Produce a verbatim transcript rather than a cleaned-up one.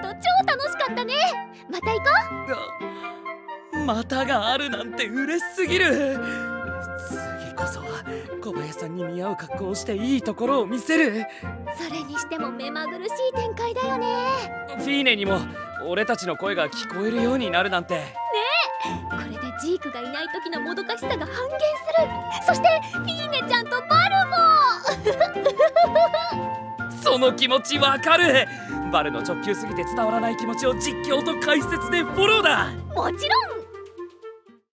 と超楽しかったね。また行こう。またがあるなんて嬉しすぎる。次こそは小林さんに似合う格好をしていいところを見せる。 う。それにしても目まぐるしい展開だよね。 フィーネにも俺たちの声が聞こえるようになるなんて。 ねえ、これでジークがいない時のもどかしさが半減する。そしてフィーネちゃんとバルもその気持ちわかる。バルの直球すぎて伝わらない気持ちを実況と解説でフォローだ。 もちろん